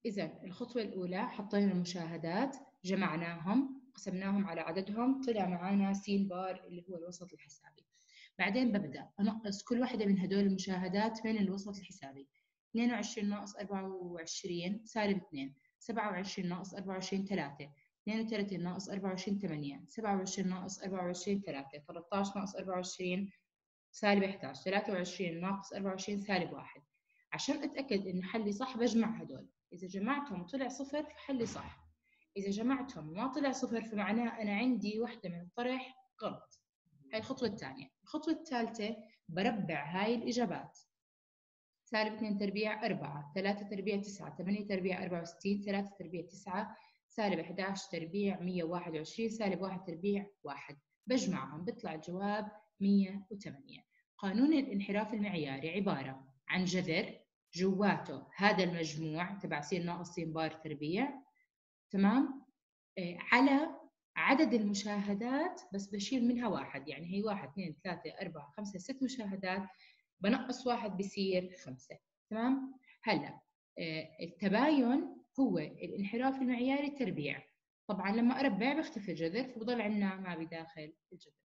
إذا الخطوة الأولى حطينا المشاهدات، جمعناهم، قسمناهم على عددهم، طلع معنا س بار اللي هو الوسط الحسابي. بعدين ببدأ أنقص كل واحدة من هدول المشاهدات من الوسط الحسابي. 22 ناقص 24 سالب 2، 27 ناقص 24 3، 32 ناقص 24 8، 27 ناقص 24 3، 13 ناقص 24 سالب 11، 23 ناقص 24 سالب 1. عشان أتأكد إن حلي صح بجمع هدول، إذا جمعتهم وطلع صفر فحلي صح، إذا جمعتهم وما طلع صفر فمعناه أنا عندي واحدة من الطرح غلط. هاي الخطوة الثانية. الخطوة الثالثة بربع هاي الإجابات. سالب 2 تربيع 4، 3 تربيع 9، 8 تربيع 64، 3 تربيع 9، سالب 11 تربيع 121، سالب 1 تربيع 1. بجمعهم بيطلع الجواب 108. قانون الانحراف المعياري عبارة عن جذر جواته هذا المجموع تبع س ناقص س بار تربيع، تمام، على عدد المشاهدات بس بشيل منها واحد، يعني هي 1 2 3 4 5 6 مشاهدات، بنقص واحد بصير 5. تمام. هلا التباين هو الانحراف المعياري تربيع. طبعا لما اربع بيختفي الجذر فبضل عندنا ما بداخل الجذر.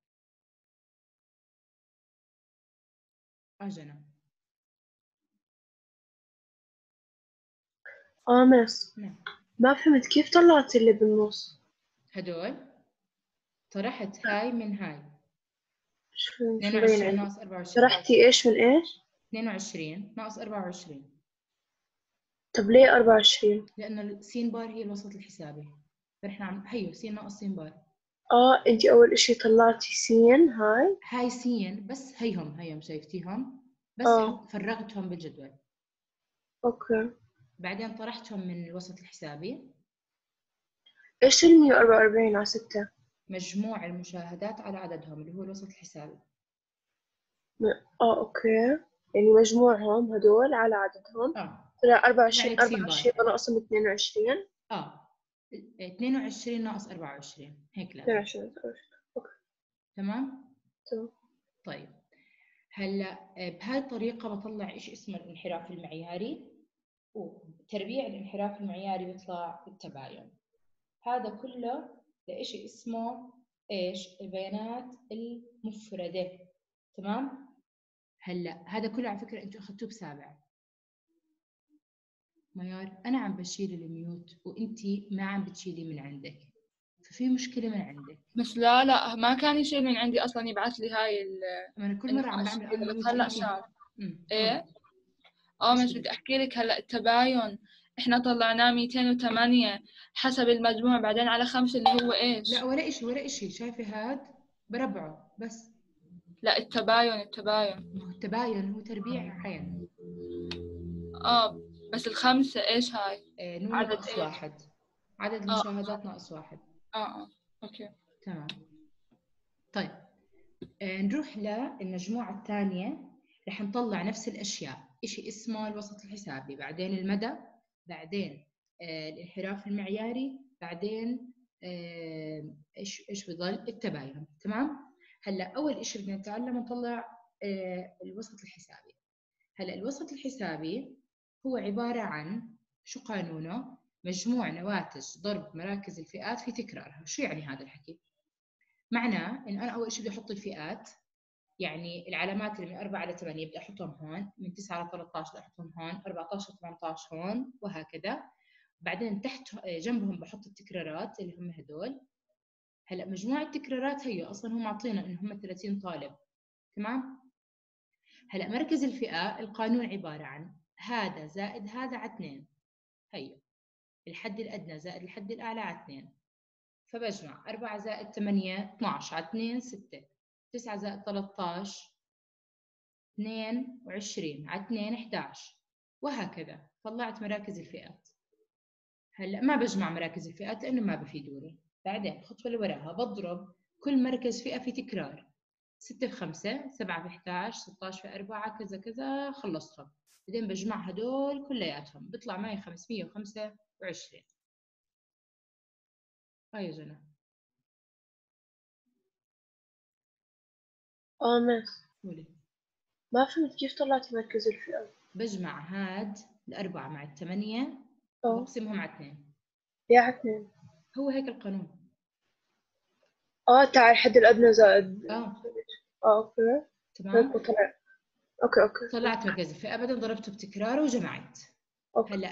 اجنا. مس. نعم. ما فهمت كيف طلعت اللي بالنص؟ هدول طرحت هاي من هاي. شو 22 عندي؟ ناقص 24. طرحتي ايش من ايش؟ 22 ناقص 24. طب ليه 24؟ لأنه السين بار هي الوسط الحسابي، فنحن عم هيو سين ناقص سين بار. انتي اول اشي طلعتي سين هاي. هاي سين بس هيهم شايفتيهم، بس فرغتهم بالجدول. اوكي. بعدين طرحتهم من الوسط الحسابي. ايش 144 على 6؟ مجموع المشاهدات على عددهم اللي هو الوسط الحسابي. اوكي. يعني مجموعهم هدول على عددهم. طلع 24. يعني بسين 24 بار. بنقسم 22. 22 ناقص 24 هيك لازم. 22. اوكي. تمام. تمام. طيب هلا بهاي الطريقة بطلع إيش اسمه الانحراف المعياري، وتربيع الانحراف المعياري بيطلع التباين. هذا كله لإشي اسمه إيش؟ البيانات المفردة. تمام؟ هلا هذا كله على فكرة أنتوا أخذتوه بسابع. ميار أنا عم بشيل الميوت وأنتي ما عم بتشيلي من عندك، ففي مشكلة من عندك. بس لا ما كان يشيل من عندي أصلا، يبعث لي هاي أنا كل مرة عم بعمل بس أنميوت هلا وأنتي. شال. قولي. إيه مش بدي أحكي لك هلا التباين. إحنا طلعناه 208 حسب المجموع، بعدين على 5 اللي هو إيش؟ لا ولا إشي شايفة هاد بربعه بس. لا التباين ما هو التباين هو تربيع عين. بس الخمسة إيش هاي؟ نون عدد ناقص إيش؟ واحد، عدد المشاهدات ناقص واحد. أوكي تمام. طيب نروح للمجموعة الثانية. رح نطلع نفس الأشياء، إشي اسمه الوسط الحسابي، بعدين المدى، بعدين الانحراف المعياري، بعدين إيش بضل التباين. تمام. هلا أول إشي بدنا نتعلم نطلع الوسط الحسابي. هلا الوسط الحسابي هو عبارة عن شو قانونه؟ مجموع نواتج ضرب مراكز الفئات في تكرارها. شو يعني هذا الحكي؟ معناه إنه أنا أول شيء بدي أحط الفئات، يعني العلامات اللي من 4 ل 8 بدي أحطهم هون، من 9 ل 13 بدي أحطهم هون، 14 18 هون، وهكذا. بعدين تحت جنبهم بحط التكرارات اللي هم هدول. هلا مجموع التكرارات هي أصلا هم معطينا إنه هم 30 طالب. تمام. هلا مركز الفئة القانون عبارة عن هذا زائد هذا على 2، هي الحد الأدنى زائد الحد الأعلى على 2. فبجمع 4 زائد 8 12 على 2 6، 9 زائد 13 22 على 2 11، وهكذا. طلعت مراكز الفئات. هلا ما بجمع مراكز الفئات لأنه ما بفيدوني. بعدين الخطوة اللي وراها بضرب كل مركز فئة في تكرار. 6 في 5 7 في 11 16 في 4 كذا كذا، خلصتهم. بعدين بجمع هدول كلياتهم بيطلع معي 525. هاي يا جنى. مس. قولي. ما فهمت كيف طلعتي مركز الفئة؟ بجمع هاد الأربعة مع الثمانية بقسمهم على 2. على 2. هو هيك القانون. تاع الحد الأدنى زائد. أوكي. تمام. طلع. أوكي. طلعت مركز الفئة، بعدين ضربته بتكراره وجمعت. أوكي. هلا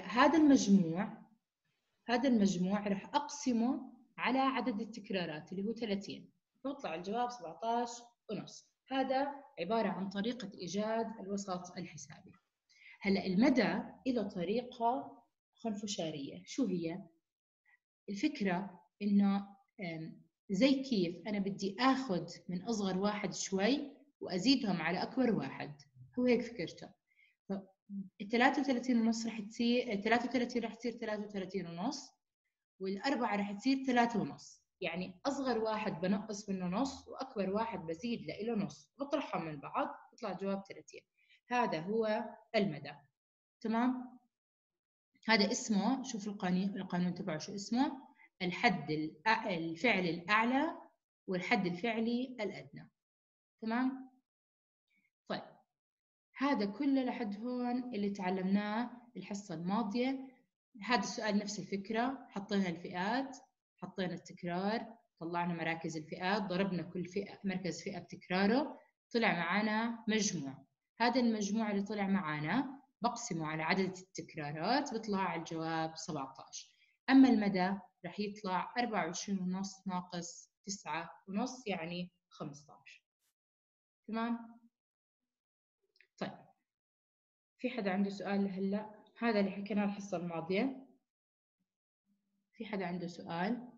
هذا المجموع راح أقسمه على عدد التكرارات اللي هو 30، فيطلع الجواب 17.5. هذا عبارة عن طريقة إيجاد الوسط الحسابي. هلا المدى له طريقة خنفشارية. شو هي؟ الفكرة إنه زي كيف أنا بدي آخذ من أصغر واحد شوي وأزيدهم على أكبر واحد، هو هيك فكرته. ال 33.5 رح تصير 33 رح تصير 33.5، والأربعة رح تصير 3.5. يعني أصغر واحد بنقص منه نص وأكبر واحد بزيد له نص، بطرحهم من بعض بيطلع الجواب 30. هذا هو المدى. تمام. هذا اسمه، شوف القانون تبعه شو اسمه، الحد الفعلي الأعلى والحد الفعلي الأدنى. تمام. طيب هذا كله لحد هون اللي تعلمناه الحصة الماضية. هذا السؤال نفس الفكرة، حطينا الفئات، حطينا التكرار، طلعنا مراكز الفئات، ضربنا كل فئة مركز فئة بتكراره، طلع معنا مجموع. هذا المجموع اللي طلع معنا بقسمه على عدد التكرارات بيطلع الجواب 17. أما المدى رح يطلع 24.5 ناقص 9.5 يعني 15. تمام. طيب في حدا عنده سؤال لهلا؟ هذا اللي حكيناه الحصة الماضية. في حدا عنده سؤال؟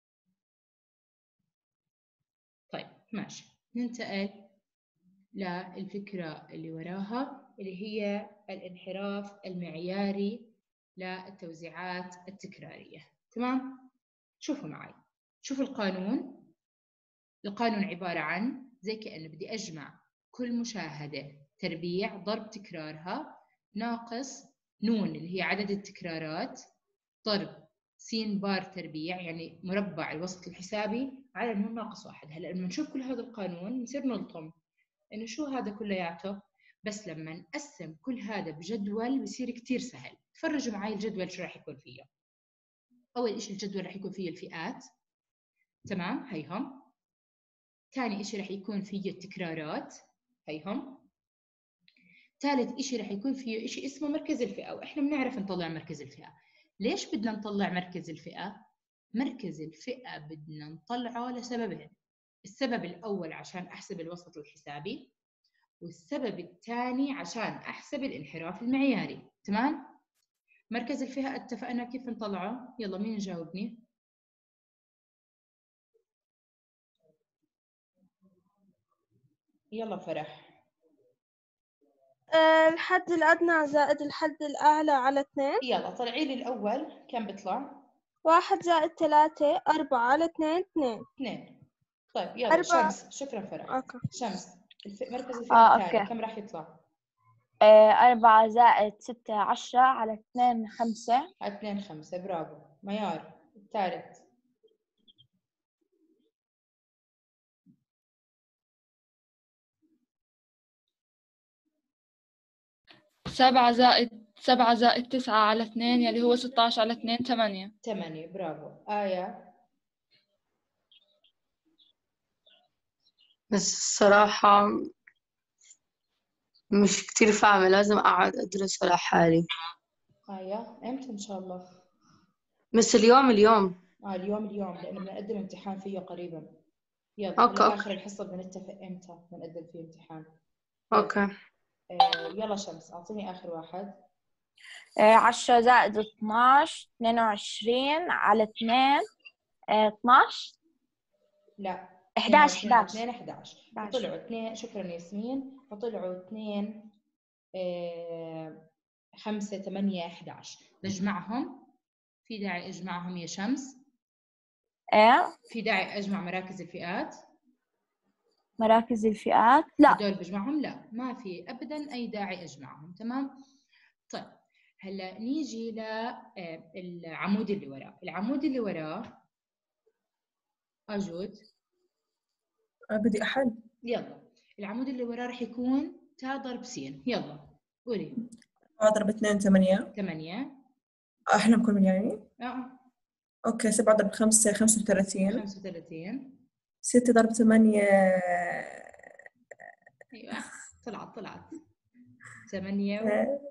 طيب ماشي، ننتقل للفكرة اللي وراها اللي هي الانحراف المعياري للتوزيعات التكرارية. تمام. شوفوا معي، شوفوا القانون. القانون عبارة عن زي كأنه بدي أجمع كل مشاهدة تربيع ضرب تكرارها ناقص نون اللي هي عدد التكرارات ضرب س بار تربيع يعني مربع الوسط الحسابي على نون ناقص 1. هلا لما نشوف كل هذا القانون نصير نلطم انه شو هذا كلياته، بس لما نقسم كل هذا بجدول بصير كتير سهل. تفرجوا معي الجدول شو راح يكون فيه. اول شيء الجدول راح يكون فيه الفئات. تمام، هيهم. ثاني شيء راح يكون فيه التكرارات، هيهم. ثالث شيء راح يكون فيه شيء اسمه مركز الفئة، واحنا بنعرف نطلع مركز الفئة. ليش بدنا نطلع مركز الفئة؟ مركز الفئة بدنا نطلعه لسببين. السبب الأول عشان أحسب الوسط الحسابي، والسبب الثاني عشان أحسب الانحراف المعياري. تمام؟ مركز الفئة اتفقنا كيف نطلعه؟ يلا مين يجاوبني؟ يلا فرح. الحد الأدنى زائد الحد الأعلى على 2. يلا طلعي لي الأول كم بيطلع؟ 1 زائد 3 4 على 2 2. طيب يلا 4. شمس. شكرا فرح. أوكي. شمس مركز الفئة الثاني أوكي. كم راح يطلع؟ 4 زائد 6 10 على 2 5. على 2 5. برافو. ميار الثالث. 7 زائد 9 على 2 يلي هو 16 على 2 8. 8. برافو. آية. بس الصراحة مش كتير فاهمة، لازم أقعد أدرس على حالي. آية إمتى إن شاء الله؟ بس اليوم اليوم لأنه بنقدم امتحان فيه قريبا. يلا أوكي. آخر الحصة بنتفق إمتى بنقدم فيه امتحان. أوكي. يلا شمس أعطيني آخر واحد. 10 زائد 12 22 على 2 12. لا 11 فطلعوا 2. شكرا ياسمين. فطلعوا 2 5 8 11. بجمعهم. في داعي أجمعهم يا شمس؟ في داعي أجمع مراكز الفئات؟ مراكز الفئات لا. هدول بجمعهم؟ لا، ما في أبدا أي داعي أجمعهم. تمام. طيب هلا نيجي للعمود اللي وراه. العمود اللي وراه أجود بدي أحل. يلا العمود اللي وراه رح يكون تا ضرب س. يلا قولي. أضرب 2 8. 8 احنا بكل يعني. اه اوكي 7 ضرب 5 35. 35. 6 ضرب 8 ايوه طلعت 8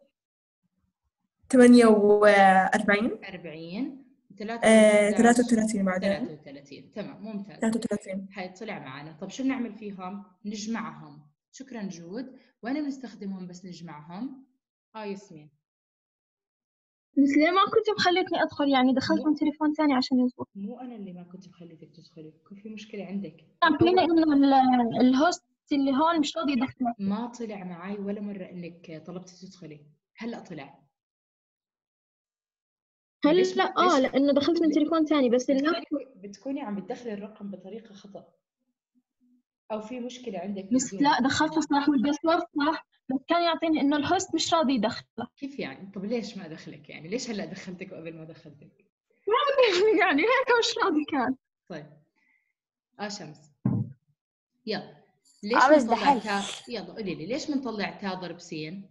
48. 40. 3 و 11 33 بعدين. 33. تمام ممتاز. 33. هاي طلع معنا. طب شو بنعمل فيهم؟ نجمعهم. شكرا جود. وين بنستخدمهم بس نجمعهم؟ ياسمين. بس ليه ما كنت مخليتني أدخل؟ يعني دخلت من تليفون ثاني عشان يزبط. مو أنا اللي ما كنت مخليتك تدخلي، كل في مشكلة عندك. فينا إنه الهوست اللي هون مش راضي يدخلك. ما طلع معي ولا مرة إنك طلبتي تدخلي. هلأ طلع. هلا لأنه دخلت من تليفون ثاني بس بتكوني عم بتدخلي الرقم بطريقة خطأ أو في مشكلة عندك بس بالزوم. لا دخلته صح والباسورد صح، بس كان يعطيني إنه الهوست مش راضي يدخله. كيف يعني؟ طب ليش ما دخلك يعني؟ ليش هلأ دخلتك وقبل ما دخلتك؟ يعني هيك مش راضي كان. طيب شمس يلا ليش بنطلع يلا قولي لي ليش بنطلع تا ضرب سين؟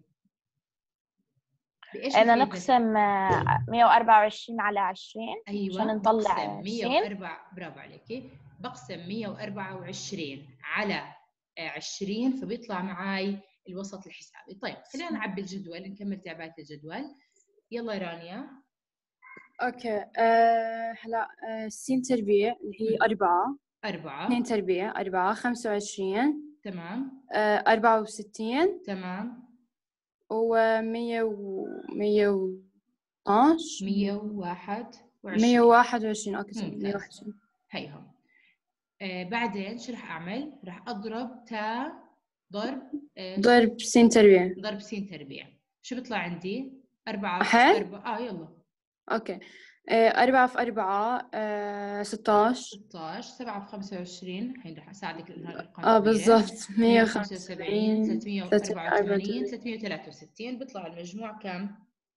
بإيش أنا نقسم 124 على 20. أيوة عشان نطلع بقسم 104. برافو عليكي. بقسم 124 على 20 فبيطلع معي الوسط الحسابي. طيب خلينا نعبي الجدول نكمل تعبئة الجدول. يلا رانيا. اوكي هلا سين تربيع اللي هي 4 2 تربيع 4 25. تمام. 64. تمام. و 112 121. اوكي 121. هيهم. بعدين شو رح أعمل؟ رح أضرب تا ضرب سين تربيع. ضرب سين تربيع. شو بيطلع عندي؟ 4 في 4. يلا. اوكي 4 في 4 16. 7 في 25. الحين رح أساعدك لأنها الأرقام كبيرة. بالضبط 175 384 363. بيطلع المجموع كم؟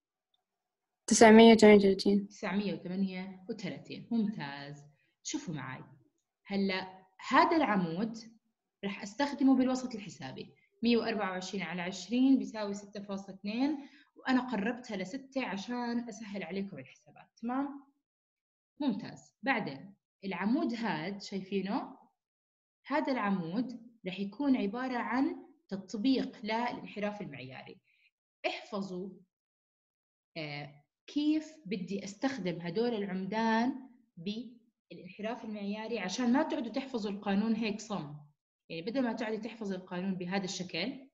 938. 938. ممتاز. شوفوا معي هلا هذا العمود رح استخدمه بالوسط الحسابي. 124 على 20 بيساوي 6.2 وأنا قربتها ل6 عشان أسهل عليكم الحسابات. تمام؟ ممتاز. بعدين العمود هذا شايفينه؟ هذا العمود رح يكون عبارة عن تطبيق للانحراف المعياري. احفظوا كيف بدي استخدم هدول العمدان بالانحراف المعياري عشان ما تقعدوا تحفظوا القانون هيك صم. يعني بدل ما تقعدي تحفظي القانون بهذا الشكل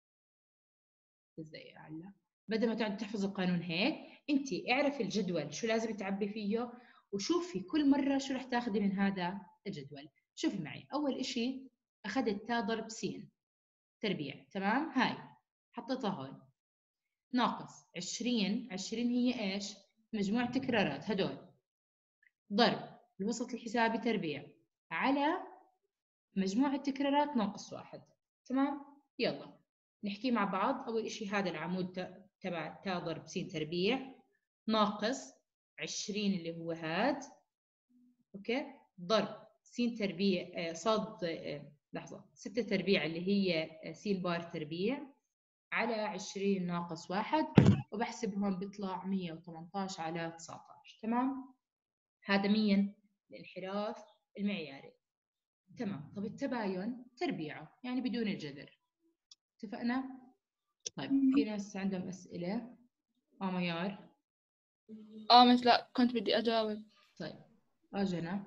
ازاي هلا بدل ما تقعدي تحفظي القانون هيك انت اعرفي الجدول شو لازم تعبي فيه وشوفي كل مره شو رح تاخذي من هذا الجدول. شوفي معي اول اشي اخذت تا ضرب س تربيع. تمام. هاي حطيتها هون ناقص 20 هي ايش؟ مجموع تكرارات هدول ضرب الوسط الحسابي تربيع على مجموع التكرارات ناقص 1. تمام. يلا نحكي مع بعض. أول إشي هذا العمود تبع تا ضرب س تربيع ناقص 20 اللي هو هاد أوكي ضرب س تربيع صاد لحظة 6 تربيع اللي هي س بار تربيع على 20 ناقص 1 وبحسبهم بيطلع 118 على 19. تمام. هذا مين؟ الانحراف المعياري. تمام. طب التباين تربيعه يعني بدون الجذر. اتفقنا؟ طيب في ناس عندهم أسئلة؟ ميار؟ مثل لا كنت بدي أجاوب. طيب جنى؟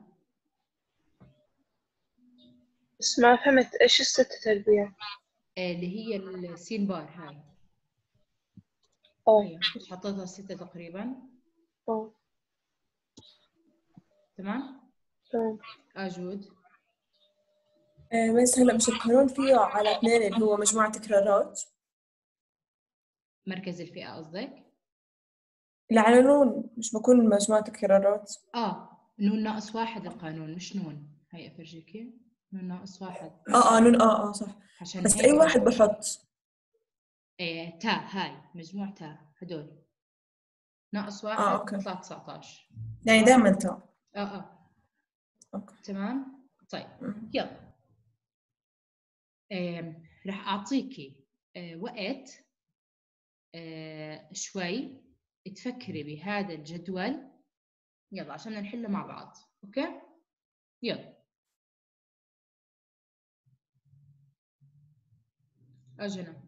بس ما فهمت إيش 6 تربيع؟ اللي هي السين بار هاي. هي حطيتها 6 تقريبا. تمام؟ جود. بس هلا مش القانون فيه على 2 اللي هو مجموعة تكرارات؟ مركز الفئة قصدك؟ اللي على نون مش بكون مجموعة تكرارات؟ نون ناقص 1 القانون مش نون. هاي أفرجيكي نون ناقص 1. نون صح. عشان بس أي واحد بحط؟ تا هاي مجموع تا هدول ناقص 1 بيطلع 19. يعني دائما تا. أوكي. تمام. طيب يلا رح أعطيكي وقت شوي تفكري بهذا الجدول، يلا عشان نحله مع بعض. أوكي؟ يلا أجنا.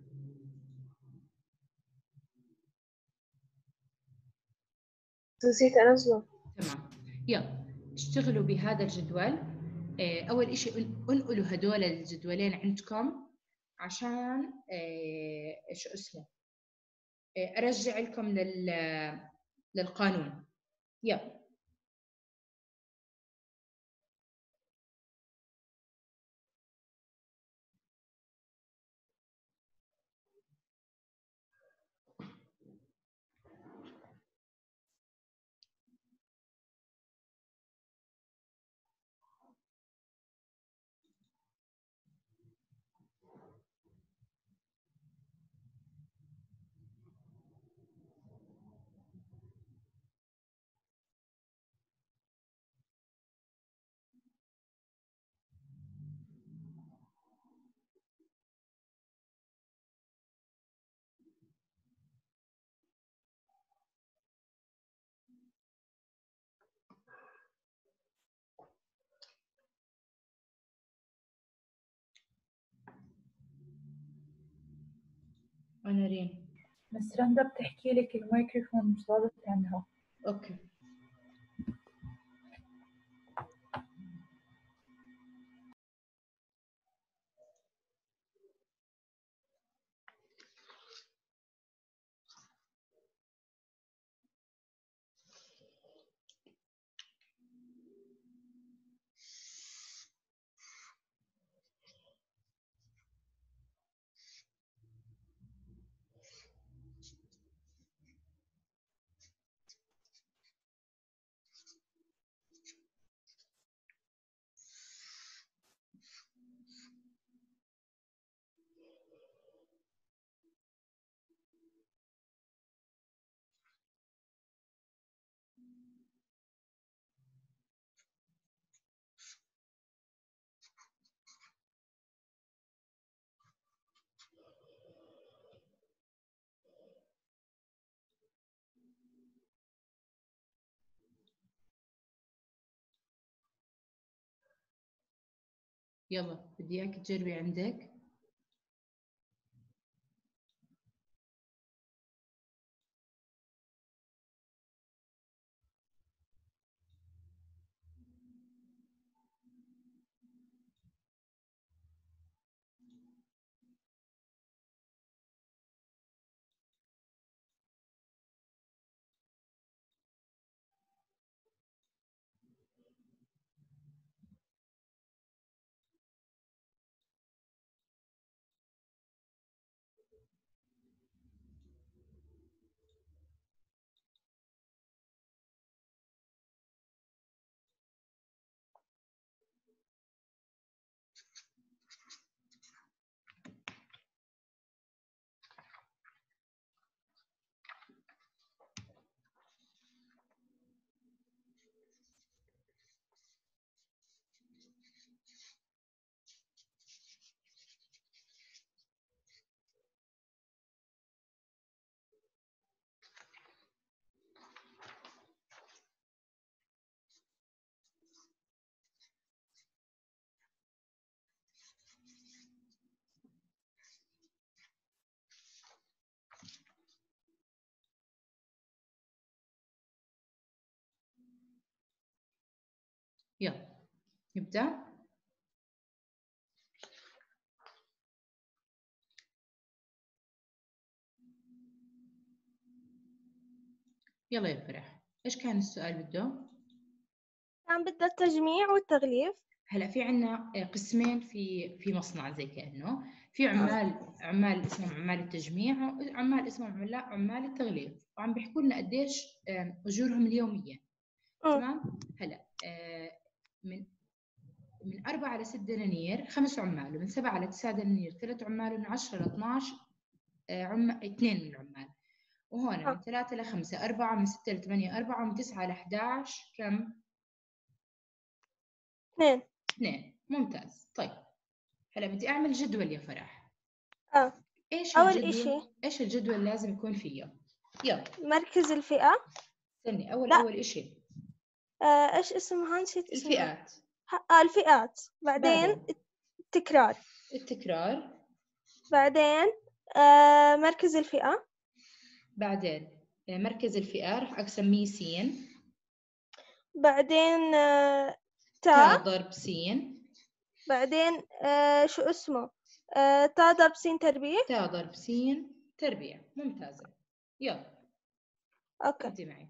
نسيت أنزله. تمام، يلا اشتغلوا بهذا الجدول. أول إشي انقلوا هدول الجدولين عندكم عشان شو اسمه أرجع لكم للقانون. يلا أنا ريم. بس رندا بتحكي لك الميكروفون مش ضابط عندها. أوكي. يلا بدي اياك تجربي عندك. يلا نبدأ. يلا يا فرح، ايش كان السؤال بده؟ كان بدها التجميع والتغليف. هلا في عنا قسمين في مصنع زي كأنه في عمال اسمهم عمال التجميع وعمال اسمهم عمال التغليف، وعم بيحكوا لنا قديش اجورهم اليوميه. تمام. هلا من 4 ل 6 دنانير 5 عمال، ومن 7 ل 9 دنانير 3 عمال، ومن 10 ل 12 2 من العمال، وهون من 3 ل 5 4، من 6 ل 8 4، ومن 9 ل 11 كم؟ 2. ممتاز. طيب هلا بدي اعمل جدول يا فرح. ايش اول الجدول؟ اشي ايش الجدول لازم يكون فيه؟ يلا مركز الفئة. استني، لا. أول إشي إيش اسمها؟ نسيت اسمها. الفئات. الفئات. بعدين التكرار. بعدين مركز الفئة. بعدين مركز الفئة راح أسميه س. بعدين تا ضرب س. بعدين شو اسمه؟ تا ضرب س تربيع. تا ضرب س تربيع. ممتازة. يلا أوكي. ابدي معي.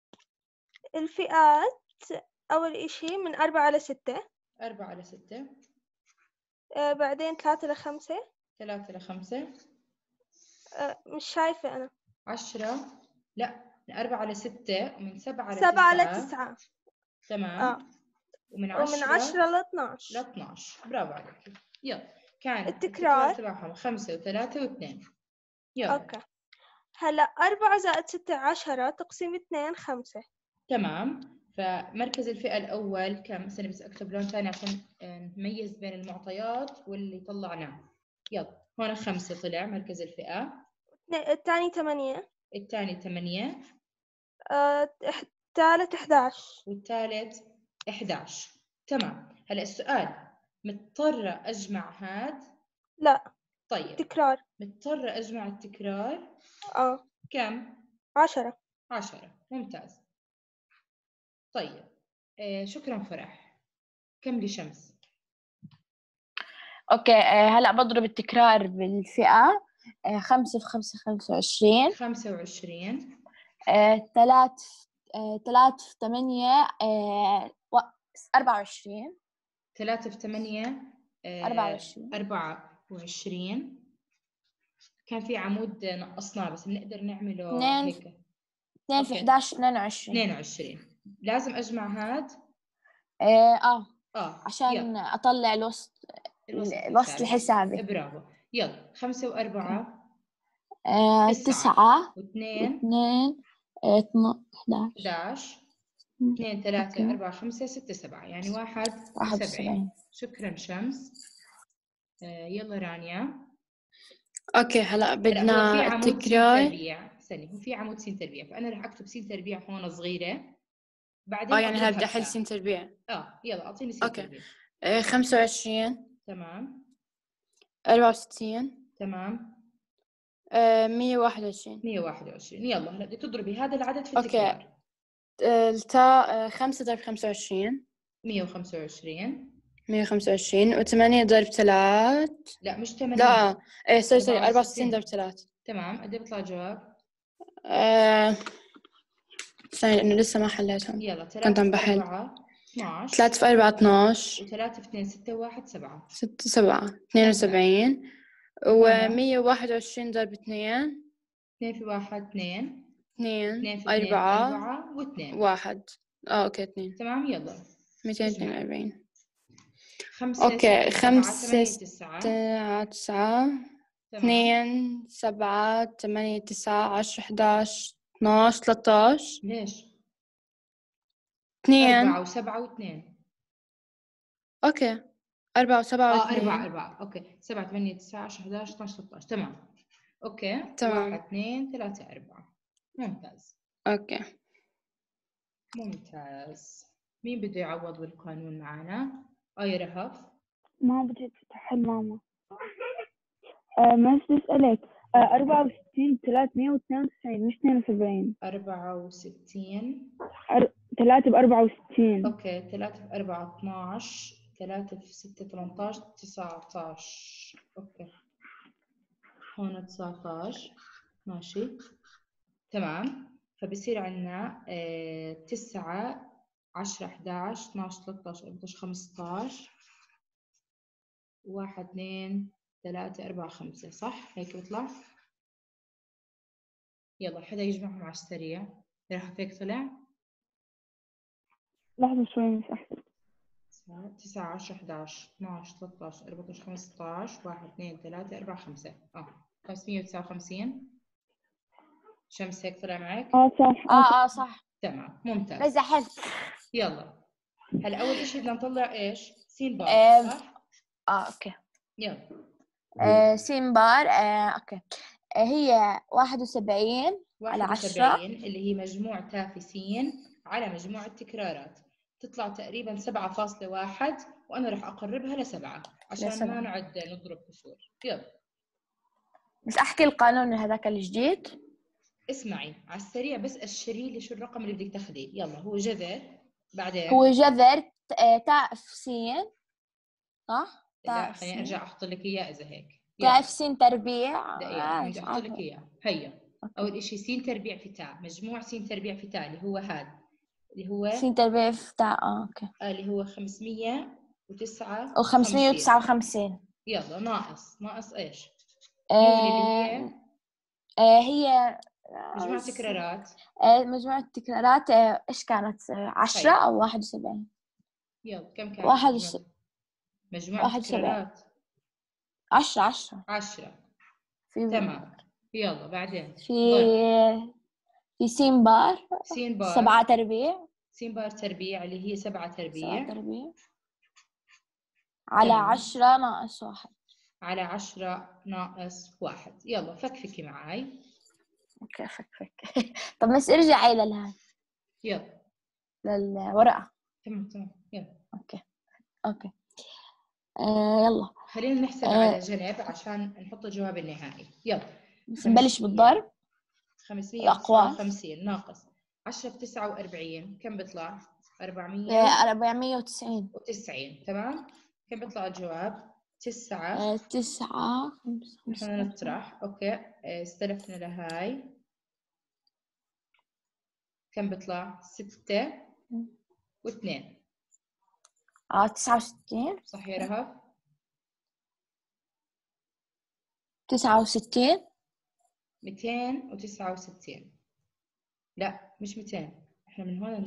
الفئات أول إشي من 4 على 6. 4 على 6. بعدين 3 ل5. 3 ل5. مش شايفة أنا. 10. لا، من 4 على 6 ومن 7 على 7 على 9. 9. تمام. ومن 10 ل 12. 12. برافو عليك. يلا كان التكرار تبعهم 5 و3 و2. يلا. أوكي. هلا 4 زائد 6 10 تقسيم 2 5. تمام. فمركز الفئة الأول كان مثلا، بس أكتب لون ثاني عشان نميز بين المعطيات واللي طلعناه. يلا هون 5 طلع مركز الفئة. الثاني 8. الثاني 8. الثالث 11. والثالث 11. تمام. هلا السؤال، مضطرة أجمع هاد؟ لا. طيب تكرار. مضطرة أجمع التكرار. كم؟ 10. 10. ممتاز. طيب شكرا فرح. كملي شمس. أوكي. هلأ بضرب التكرار بالفئة. 5 في 5 25. 25. 3 في 8 24. 3 في 8 24. 24. كان في عمود نقصناه بس بنقدر نعمله 2 هيك. 2 في 11 22. 22. لازم أجمع هاد. عشان يلا. أطلع الوسط الحسابي. برافو. يلا 5 و4. 9 و2 11. 2 3 4 5 6 7 يعني 71. شكرا شمس. يلا رانيا. اوكي هلا بدنا هو في عمود التكرار. س تربيع. استني، هو في عمود س تربيع، فأنا رح أكتب س تربيع هون صغيرة. بعدين يعني هلا بدي أضربها احل س تربيع. يلا أعطيني س اوكي. تربيع. 25. تمام. 64. تمام. 121. 121. يلا هلا بدك تضربي هذا العدد في التكرار. التاء 5 ضرب 25. 125. 125 و8 ضرب 3. لا مش 8. لا سوري 64 ضرب 3. تمام. قد ايه بيطلع الجواب؟ ثانية لأنه لسه ما حليتهم. يلا كنت عم بحل. 12. 3 في 4 12. و3 في 2 6 و1 7. 6 7 72. و121 ضرب 2. 2 في 1 2. 2 في 4 و2. 1. اوكي 2. تمام. يلا 242. 5 اوكي 5 9 9 2 7 8 9 10 11 12 13. ليش؟ 2 4 و7 و2. اوكي 4 و7 و2. 4 اوكي 7 8 9 10 11 12 13. تمام. اوكي 1 2 3 4. ممتاز. اوكي ممتاز. مين بده يعوض بالقانون معنا؟ يا رهف. ما بدي تحل ماما. ما بسألك 64 392 مش 72. 64. 3 ب 64. اوكي 3 في 4 12. 3 في 6 18 19. اوكي هون 19. ماشي تمام. فبصير عندنا 9 10 11 12 13 14 15 1 2 3 4 5. صح هيك بيطلع. يلا حدا يجمعهم على السريع. راح هيك طلع. لحظة شوي مش أحسن. 9 10 11 12 13 14 15 1 2 3 4 5. 559. شمس هيك طلع معك؟ صح. صح. تمام ممتاز. مزحت. يلا هلا أول إشي بدنا نطلع إيش؟ س بار. صح؟ اوكي. يلا. س بار. اوكي. هي 71 على 10. 71 اللي هي مجموع تافه س على مجموع التكرارات، تطلع تقريبا 7.1، وأنا راح أقربها ل7 عشان ما نعد نضرب كسور. يلا بس أحكي القانون هذاك الجديد. اسمعي على السريع بس أشري لي شو الرقم اللي بدك تاخذيه. يلا هو جذر، بعدين هو جذر تاء في س، صح؟ لا خليني أرجع أحط لك إياه إذا هيك. تاء في س تربيع. دقيقة بدي أحط لك إياه. هيا أول إشي س تربيع في تاء، مجموع س تربيع في تاء اللي هو هذا، اللي هو س تربيع في تاء. أوكي. اللي هو 559 أو 559. يلا ناقص إيش؟ اللي هي مجموع تكرارات. مجموع التكرارات إيش كانت؟ 10 أو 71؟ يلا كم كانت؟ 71. مجموع التكرارات 10. تمام. يلا بعدين في س بار 7 تربيع. س بار تربيع اللي هي 7 تربيع على 10 ناقص 1. على 10 ناقص 1. يلا فكفكي معاي. اوكي فك. طب بس ارجعي للهاي. يلا للورقة. تمام يلا. اوكي يلا خلينا نحسب على جنب عشان نحط الجواب النهائي. يلا نبلش بالضرب. 559 ناقص 10 في 49 كم بيطلع؟ 490. تمام. كم بيطلع الجواب؟ 9. 9 احنا نطرح. اوكي استلفنا لهاي كم بيطلع؟ 6 و2. 69. صح يا رهف؟ 69. 269. لا مش 200، احنا من هون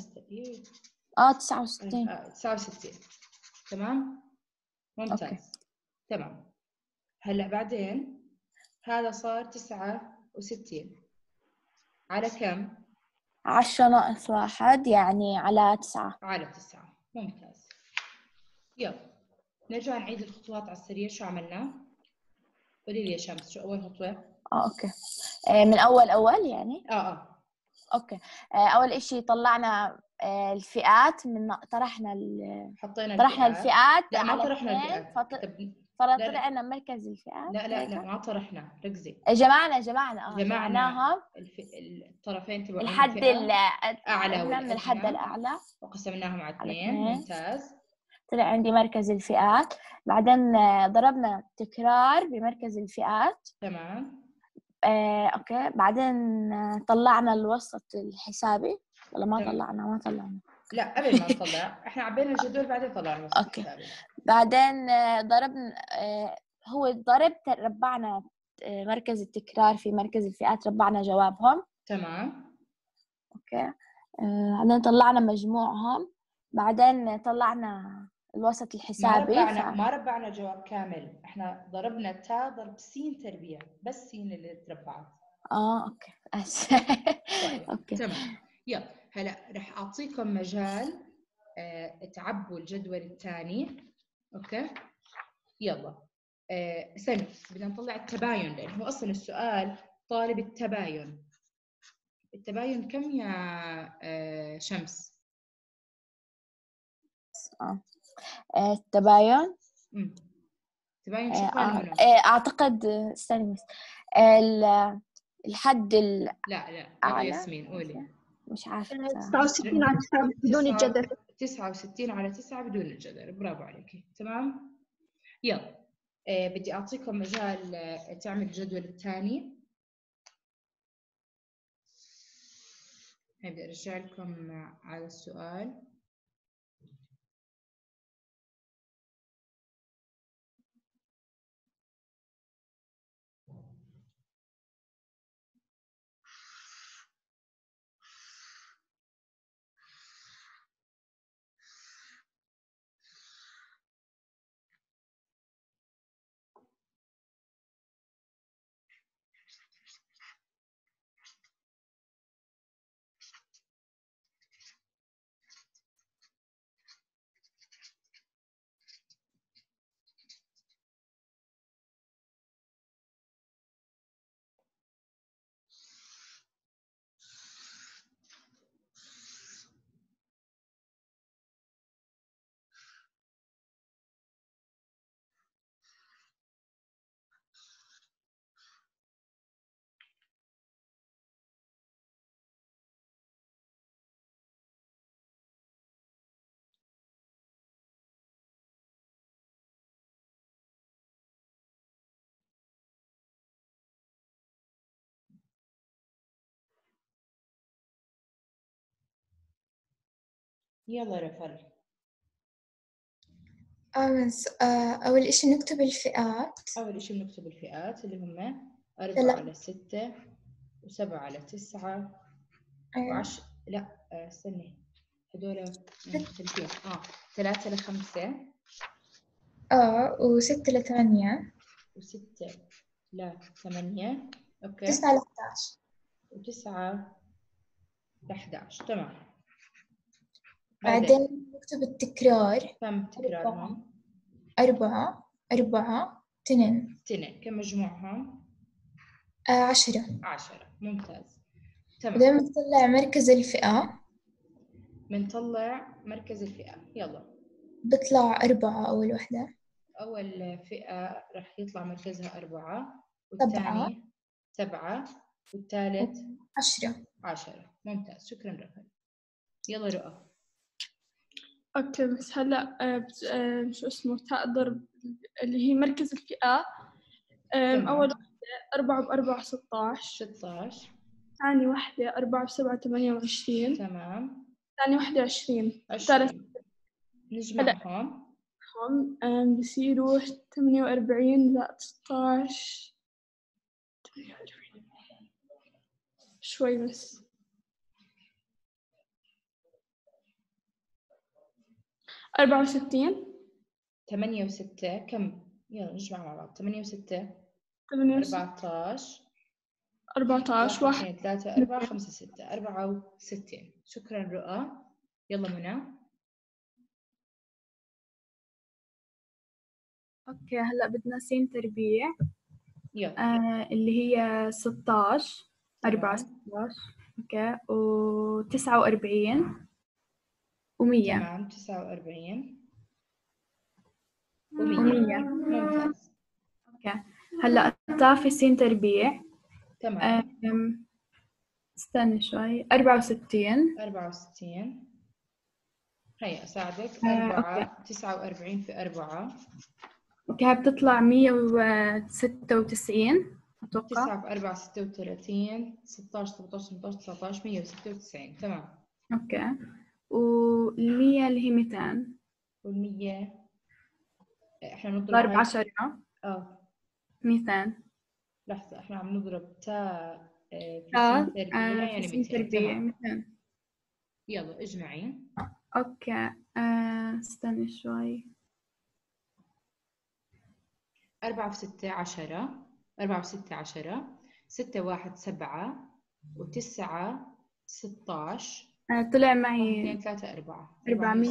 69. 69. تمام ممتاز. أوكي. تمام. هلا بعدين هذا صار 69 على كم؟ 10 ناقص 1 يعني على 9. على 9. ممتاز. يلا نرجع نعيد الخطوات على السريع. شو عملنا؟ قولي لي يا شمس شو أول خطوة؟ أوكي من أول يعني؟ أوكي أول إشي طلعنا الفئات من طرحنا الفئات. لا ما على طرحنا الفئات. فطلعنا مركز الفئات. لا ما طرحنا. ركزي. جمعناهم الطرفين تبعون الحد الأعلى من الحد الأعلى وقسمناهم على 2. ممتاز. طلع عندي مركز الفئات. بعدين ضربنا تكرار بمركز الفئات. تمام. اوكي بعدين طلعنا الوسط الحسابي ولا ما طلعنا؟ لا قبل ما نطلع احنا عبينا الجدول بعدين طلعنا الوسط الحسابي. بعدين ضربنا هو الضرب ربعنا مركز التكرار في مركز الفئات، ربعنا جوابهم. تمام. اوكي بعدين طلعنا مجموعهم. بعدين طلعنا الوسط الحسابي. ما ربعنا جواب كامل، احنا ضربنا تا ضرب س تربيع، بس س اللي تربعت. اوكي طيب. اوكي تمام. يلا هلا رح اعطيكم مجال تعبوا الجدول الثاني. اوكي يلا سامي بدنا نطلع التباين لانه اصلا السؤال طالب التباين. التباين كم يا شمس؟ التباين شو قانونه؟ اعتقد استني بس الحد لا ياسمين قولي. مش عارفه. 69 على 9 بدون الجذر. 69 على 9 بدون الجذر. برافو عليكي. تمام. يلا بدي اعطيكم مجال تعمل الجدول الثاني. بدي ارجع لكم على السؤال. يلا رفل. بس أول إشي نكتب الفئات. أول إشي بنكتب الفئات اللي هم 4 على 6 و7 على 9 و10. لا استني، هدول مختلفين. 3 ل5 و6 ل8 و6 ل8. أوكي. 9 ل11 و9 ل11. تمام. بعدين نكتب التكرار. كم تكرارهم؟ 4 4 2. كم مجموعهم؟ 10. 10. ممتاز. تمام. بعدين بنطلع مركز الفئة. بنطلع مركز الفئة. يلا. بطلع 4 أول وحدة. أول فئة رح يطلع مركزها 4 والثاني 7 والثالث 10. ممتاز. شكرا رفل. يلا رؤى. اوكي بس هلا شو اسمه تاء ضرب اللي هي مركز الفئة. أول وحدة 4 ب4 16. ثاني وحدة 4 ب7 28. تمام. ثاني وحدة 20. نجمعهم بصيروا 48 لا 16 48 شوي بس 64 8 و6 كم؟ يلا نجمع مع بعض. 8 و6 14 1 2 3 4 5 6 64. شكرا رؤى. يلا منى. اوكي هلا بدنا سين تربيع. يلا. اللي هي 16 4 16. اوكي و49 و100. تمام. 49 و100. ممتاز. اوكي هلا الطافي سين تربيع. تمام. استني شوي. 64 هيا أساعدك. 4 49 في 4. اوكي بتطلع 196 أتوقع. 9 في 4 36. 16 17 18 19 196. تمام. اوكي وال100 اللي هي 200. وال100 احنا نضرب ضرب 10. 200. لحظة احنا عم نضرب تاء في سين تربيع يعني 200. يلا اجمعي. اوكي استني شوي. 4 في 6 10. 4 في 6 10. 6 1 7 و9 16. طلع معي 2 3 4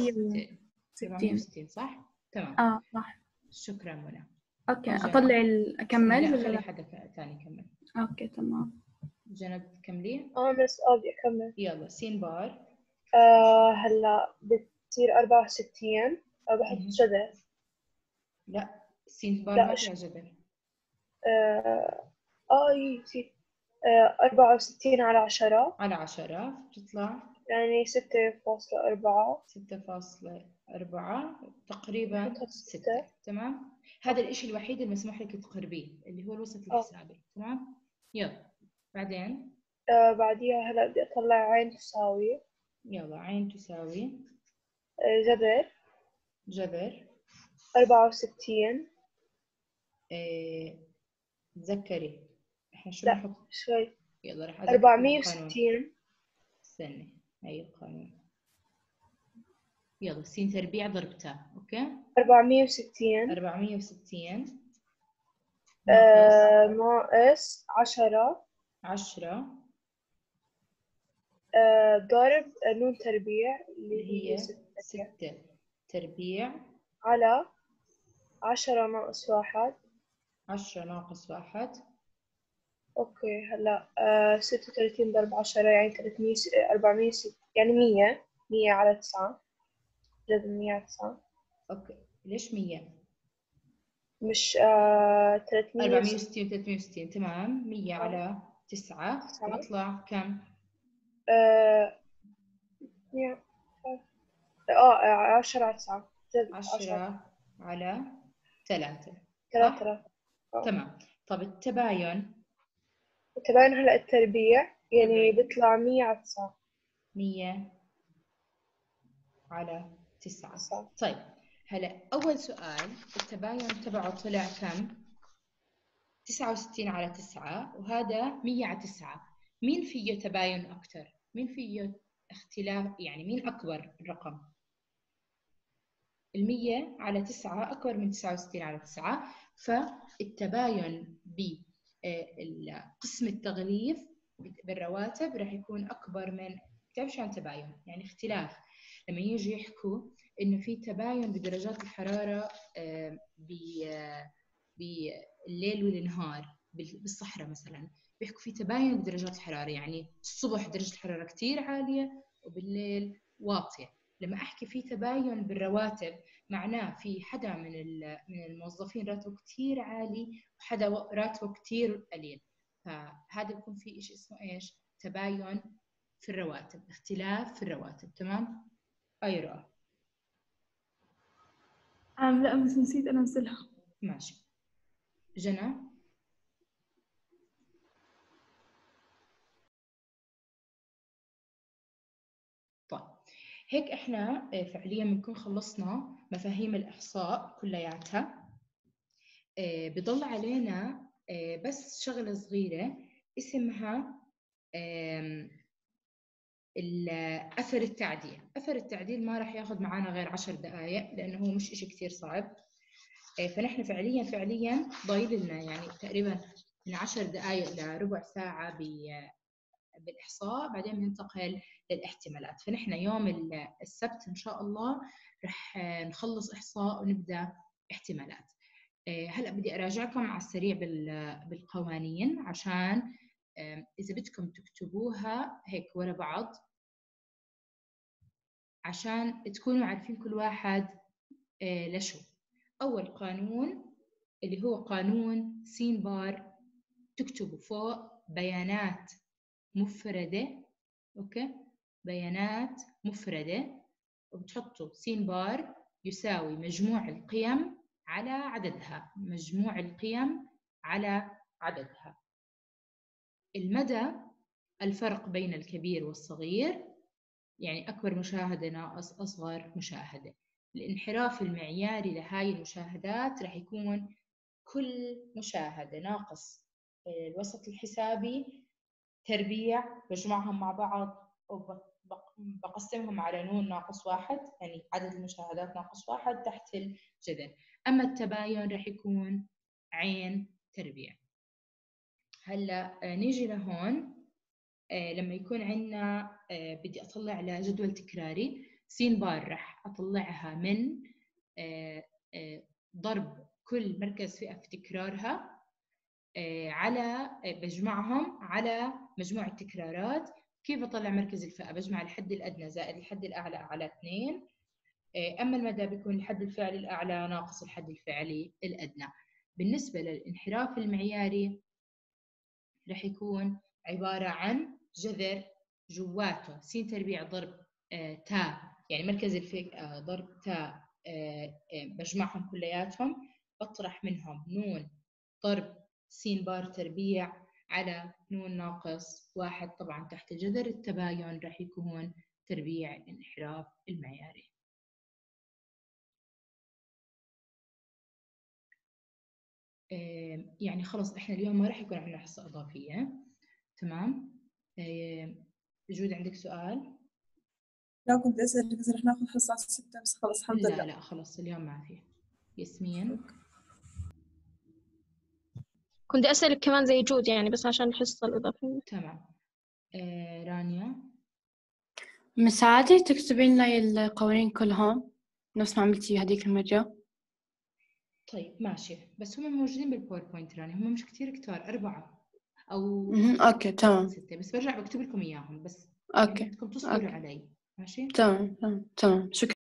460 صح؟ تمام. صح. شكرا منى. اوكي اطلع اكمل لا ولا خلي حدا ثاني يكمل. اوكي تمام. جنب كملي. بس ابي اكمل. يلا سين بار. هلا بتصير 64 بحط جدر. لا سين بار ما فيها جدر. نسيت. 64 على 10 بتطلع يعني 6.4 تقريبا 6. تمام. هذا الاشي الوحيد المسموح لك تقربيه اللي هو الوسط الحسابي. تمام. يلا بعدين بعديها هلا بدي اطلع عين تساوي. يلا عين تساوي جبر 64. تذكري احنا شو لا نحط شوي. يلا رح 460. استني هي القانون. يلا سين تربيع ضربتها. اوكي 460 ناقص 10 ضرب نون تربيع اللي هي 6 تربيع على 10 ناقص 1. اوكي هلا 36 ضرب 10 يعني 300 460 يعني 100 على 9. جذر 100 على 9. اوكي ليش 100 مش 360 460 360. تمام. 100 على 9 بيطلع كم؟ 10 على 9. 10 على 3. 3. تمام. طب التباين هلا التربيع يعني بيطلع 100 على 9. 100 على 9. طيب هلا أول سؤال التباين تبعه طلع كم؟ 69 على 9 وهذا 100 على 9. مين فيه تباين أكتر؟ مين فيه اختلاف؟ يعني مين أكبر الرقم؟ 100 على 9 أكبر من 69 على 9، فالتباين بقسم التغليف بالرواتب راح يكون أكبر من، بتعرف شو عن تباين؟ يعني اختلاف. لما يجي يحكوا إنه في تباين بدرجات الحرارة بالليل والنهار بالصحراء مثلا، بيحكوا في تباين بدرجات الحرارة، يعني الصبح درجة الحرارة كتير عالية وبالليل واطية. لما أحكي في تباين بالرواتب معناه في حدا من الموظفين راتبه كتير عالي وحدا راتبه كتير قليل، فهذا بيكون في إشي اسمه إيش؟ تباين في الرواتب، اختلاف في الرواتب. تمام؟ أيرا لا بس نسيت أنزلها. ماشي. جنى طيب هيك احنا فعليا بنكون خلصنا مفاهيم الإحصاء كلياتها. بضل علينا بس شغلة صغيرة اسمها أثر التعديل. أثر التعديل ما راح ياخذ معنا غير 10 دقائق لأنه هو مش إشي كتير صعب. فنحن فعليا ضايل لنا يعني تقريبا من 10 دقائق لربع ساعة بالإحصاء، بعدين بننتقل للاحتمالات. فنحن يوم السبت إن شاء الله رح نخلص إحصاء ونبدأ احتمالات. هلأ بدي أراجعكم على السريع بالقوانين عشان إذا بدكم تكتبوها هيك ورا بعض عشان تكونوا عارفين كل واحد لشو. أول قانون اللي هو قانون س بار، تكتبوا فوق بيانات مفردة، أوكي؟ بيانات مفردة، وبتحطوا س بار يساوي مجموع القيم على عددها، مجموع القيم على عددها. المدى الفرق بين الكبير والصغير، يعني أكبر مشاهدة ناقص أصغر مشاهدة. الانحراف المعياري لهاي المشاهدات رح يكون كل مشاهدة ناقص الوسط الحسابي تربيع، بجمعهم مع بعض وبقسمهم على نون ناقص 1، يعني عدد المشاهدات ناقص 1 تحت الجذر. أما التباين رح يكون عين تربيع. هلا نيجي لهون. لما يكون عندنا بدي أطلع على جدول تكراري، س بار رح أطلعها من ضرب كل مركز فئة في تكرارها على بجمعهم على مجموع التكرارات. كيف أطلع مركز الفئة؟ بجمع الحد الأدنى زائد الحد الأعلى على 2. أما المدى بيكون الحد الفعلي الأعلى ناقص الحد الفعلي الأدنى. بالنسبة للانحراف المعياري رح يكون عبارة عن جذر جواته س تربيع ضرب تاء، يعني مركز الفئة ضرب تاء، بجمعهم كلياتهم بطرح منهم نون ضرب س بار تربيع على نون ناقص 1 طبعا تحت الجذر. التباين رح يكون تربيع الانحراف المعياري. يعني خلص احنا اليوم ما رح يكون عندنا حصة إضافية. تمام؟ بجود عندك سؤال؟ لا كنت أسألك إذا رح ناخذ حصة على 6 بس خلص الحمد لله. لا خلص اليوم ما في. ياسمين كنت أسألك كمان زي جود يعني بس عشان الحصة الإضافية. تمام. رانيا مساعدة تكتبين لي القوانين كلهم نفس ما عملتي هذيك المرة. طيب ماشي، بس هم موجودين بالباوربوينت رانيا، هم مش كتير كتار، 4 أو أوكي تمام. 6، بس برجع بكتب لكم إياهم، بس أوكي بدكم تصبروا علي. ماشي تمام شكرا.